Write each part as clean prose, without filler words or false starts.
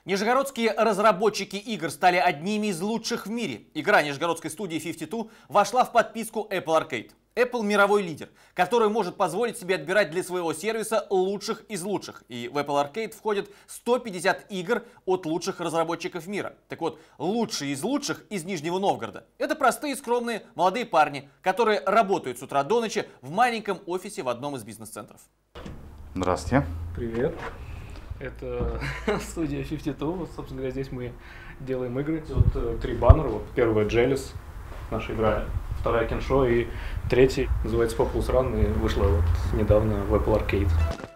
Нижегородские разработчики игр стали одними из лучших в мире. Игра нижегородской студии 52 вошла в подписку Apple Arcade. Apple мировой лидер, который может позволить себе отбирать для своего сервиса лучших из лучших. И в Apple Arcade входит 150 игр от лучших разработчиков мира. Так вот, лучшие из лучших из Нижнего Новгорода — это простые, скромные, молодые парни, которые работают с утра до ночи в маленьком офисе в одном из бизнес-центров. Здравствуйте. Привет. Это студия 52. Вот, собственно говоря, здесь мы делаем игры. Вот 3 баннера. Вот первая Jealous, наша игра, вторая Kensho и третий называется Populous Run и вышла вот недавно в Apple Arcade.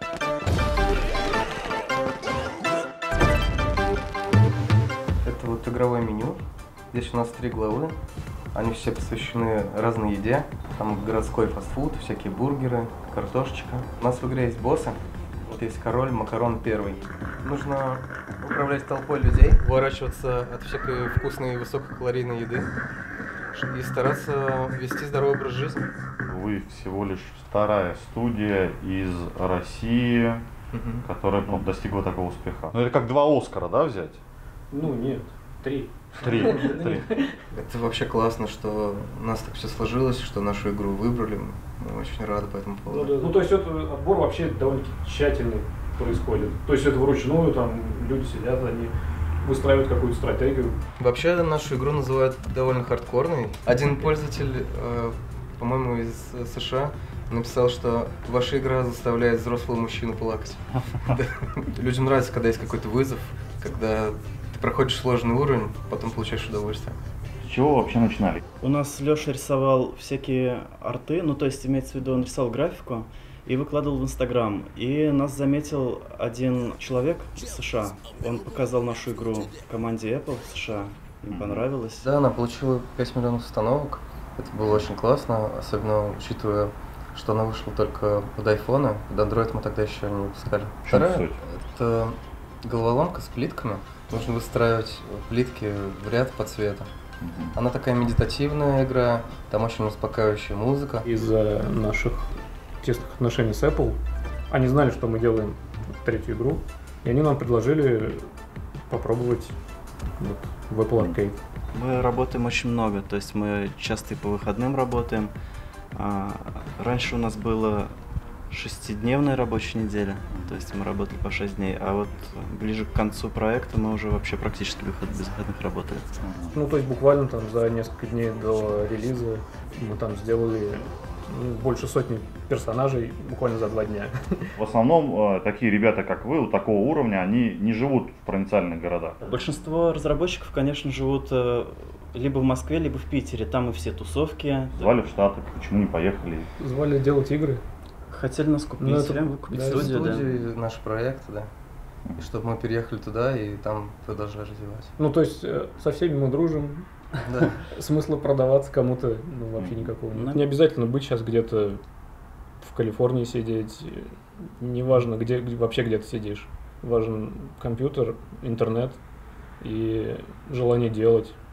Это вот игровое меню. Здесь у нас 3 главы. Они все посвящены разной еде. Там городской фастфуд, всякие бургеры, картошечка. У нас в игре есть боссы. Вот есть король Макарон первый. Нужно управлять толпой людей, уворачиваться от всякой вкусной и высококалорийной еды и стараться вести здоровый образ жизни. Вы всего лишь вторая студия из России, которая достигла такого успеха. Ну, это как 2 Оскара, да, взять? Ну нет, 3. 3. Это вообще классно, что у нас так все сложилось, что нашу игру выбрали. Мы очень рады по этому поводу. Ну то есть это отбор вообще довольно-таки тщательный происходит. То есть это вручную, там люди сидят, они выстраивают какую-то стратегию. Вообще нашу игру называют довольно хардкорной. Один пользователь, по-моему, из США написал, что ваша игра заставляет взрослого мужчину плакать. Людям нравится, когда есть какой-то вызов, когда ты проходишь сложный уровень, потом получаешь удовольствие. С чего вы вообще начинали? У нас Леша рисовал всякие арты, ну то есть имеется в виду, он рисовал графику и выкладывал в Инстаграм. И нас заметил один человек из США. Он показал нашу игру в команде Apple в США, им понравилось. Да, она получила 5 миллионов установок. Это было очень классно, особенно учитывая, что она вышла только под iPhone, под Android мы тогда еще не выпускали. Вторая — это головоломка с плитками. Нужно выстраивать плитки в ряд по цвету. Она такая медитативная игра, там очень успокаивающая музыка. Из-за наших тесных отношений с Apple, они знали, что мы делаем 3-ю игру, и они нам предложили попробовать вот в Apple Arcade. Мы работаем очень много, то есть мы часто и по выходным работаем. Раньше у нас было 6-дневная рабочая неделя, то есть мы работали по 6 дней, а вот ближе к концу проекта мы уже вообще практически без выходных работали. Ну, то есть буквально там за несколько дней до релиза мы там сделали больше сотни персонажей буквально за 2 дня. В основном такие ребята, как вы, у такого уровня, они не живут в провинциальных городах. Большинство разработчиков, конечно, живут либо в Москве, либо в Питере, там и все тусовки. Звали в Штаты, почему не поехали? Звали делать игры. Хотели нас купить, выкупить студию, да. Наш проект, да. И чтобы мы переехали туда и там продолжали развивать. Ну, то есть со всеми мы дружим. Да. Смысла продаваться кому-то вообще никакого нет. Не обязательно быть сейчас где-то в Калифорнии сидеть. Неважно, где вообще где ты сидишь. Важен компьютер, интернет и желание делать.